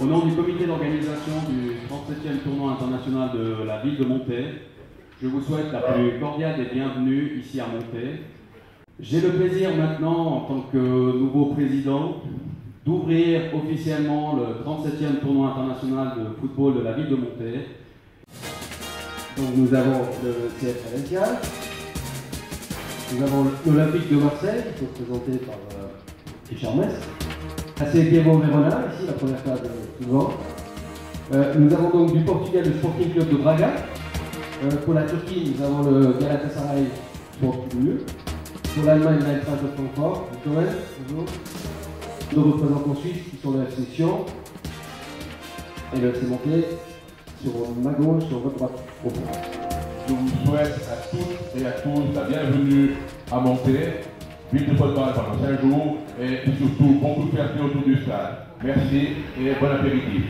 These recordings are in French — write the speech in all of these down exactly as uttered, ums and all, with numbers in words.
Au nom du comité d'organisation du trente-septième tournoi international de la ville de Monthey, je vous souhaite la plus cordiale des bienvenues ici à Monthey. J'ai le plaisir maintenant, en tant que nouveau président, d'ouvrir officiellement le trente-septième tournoi international de football de la ville de Monthey. Donc nous avons le C F Valencia, nous avons l'Olympique de Marseille, qui est présenté par euh, Richard Metz. A C Chievo Verona, ici la première phase de souvent. Euh, nous avons donc du Portugal le Sporting Club de Braga. Euh, pour la Turquie, nous avons le Galatasaray Sport Club. Pour l'Allemagne, l'Eintracht de Francfort, du Cohen, toujours. Nos représentants suisses qui sont de la section. Et le F C Monthey sur ma gauche, sur votre droite. Je vous souhaite à toutes et à tous la bienvenue à Monthey. Ville de football pendant cinq jours et surtout beaucoup de fierté autour du stade. Merci et bon apéritif.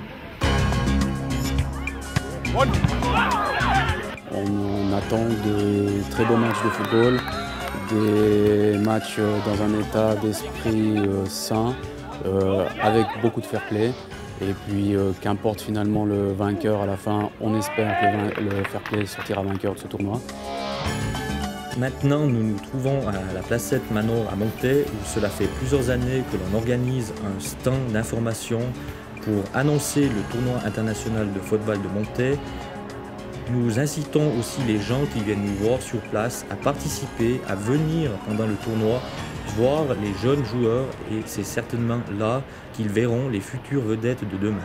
On attend de très beaux matchs de football, des matchs dans un état d'esprit sain, euh, avec beaucoup de fair play. Et puis euh, qu'importe finalement le vainqueur à la fin, on espère que le, le fair play sortira vainqueur de ce tournoi. Maintenant, nous nous trouvons à la Placette Manor à Monthey, où cela fait plusieurs années que l'on organise un stand d'information pour annoncer le tournoi international de football de Monthey. Nous incitons aussi les gens qui viennent nous voir sur place à participer, à venir pendant le tournoi, voir les jeunes joueurs, et c'est certainement là qu'ils verront les futures vedettes de demain.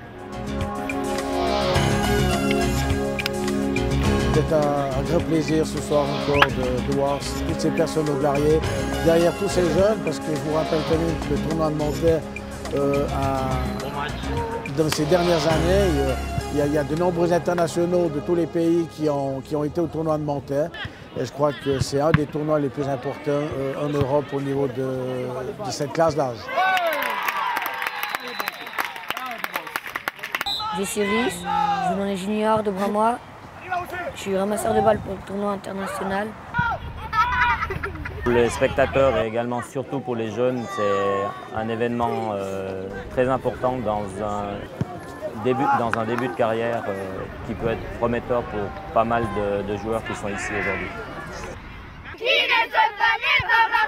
C'est un, un grand plaisir ce soir encore de, de voir toutes ces personnes au Guerrier, derrière tous ces jeunes, parce que je vous rappelle quand même que le tournoi de Monthey, euh, a, dans ces dernières années, il y, a, il y a de nombreux internationaux de tous les pays qui ont, qui ont été au tournoi de Monthey. Et je crois que c'est un des tournois les plus importants euh, en Europe au niveau de, de cette classe d'âge. Je suis Rhys, je joue dans les juniors de Bramois. Je suis ramasseur de balles pour le tournoi international. Pour les spectateurs et également surtout pour les jeunes, c'est un événement euh, très important dans un début, dans un début de carrière euh, qui peut être prometteur pour pas mal de, de joueurs qui sont ici aujourd'hui. Qui ne sont pas nés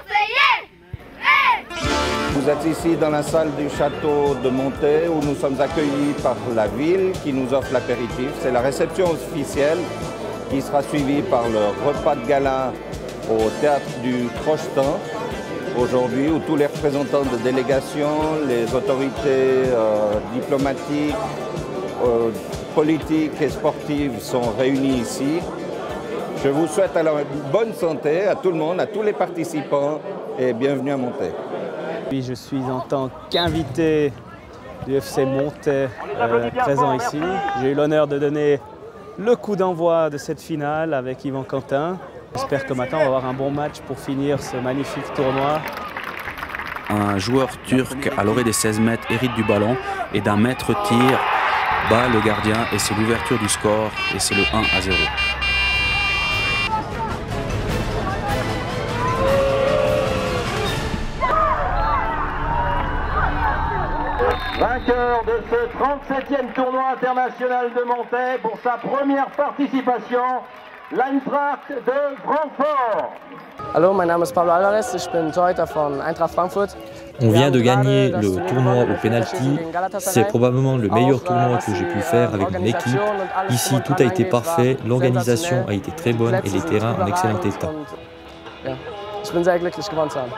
par Marseillais? Vous êtes ici dans la salle du château de Monthey où nous sommes accueillis par la ville qui nous offre l'apéritif. C'est la réception officielle qui sera suivie par le repas de gala au théâtre du Crochetan aujourd'hui, où tous les représentants de délégations, les autorités euh, diplomatiques, euh, politiques et sportives sont réunis ici. Je vous souhaite alors une bonne santé à tout le monde, à tous les participants et bienvenue à Monthey. Oui, je suis en tant qu'invité du F C Monthey euh, présent ici. J'ai eu l'honneur de donner le coup d'envoi de cette finale avec Yvan Quentin. J'espère que maintenant on va avoir un bon match pour finir ce magnifique tournoi. Un joueur turc à l'orée des seize mètres hérite du ballon et d'un maître tir bat le gardien et c'est l'ouverture du score et c'est le un à zéro. Vainqueur de ce trente-septième tournoi international de Monthey pour sa première participation, l'Eintracht de Francfort. Hallo, mein Name ist Pablo Alvarez, ich bin Torhüter von Eintracht Frankfurt. On vient de gagner le tournoi au penalty. C'est probablement le meilleur tournoi que j'ai pu faire avec mon équipe. Ici, tout a été parfait, l'organisation a été très bonne et les terrains en excellent état. Ich bin sehr glücklich, gewonnen zu haben.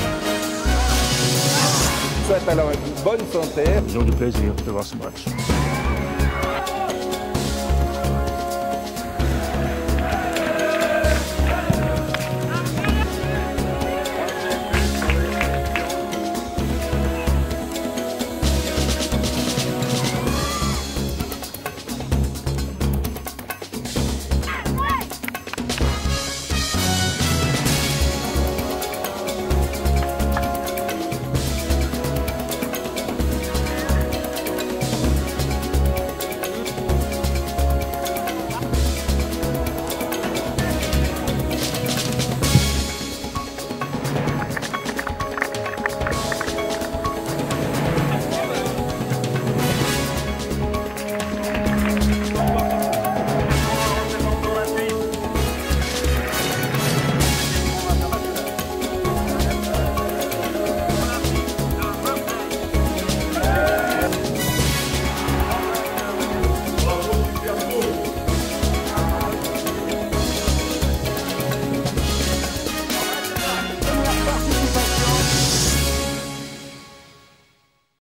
Je vous souhaite alors une bonne santé. Ils ont du plaisir de voir ce match.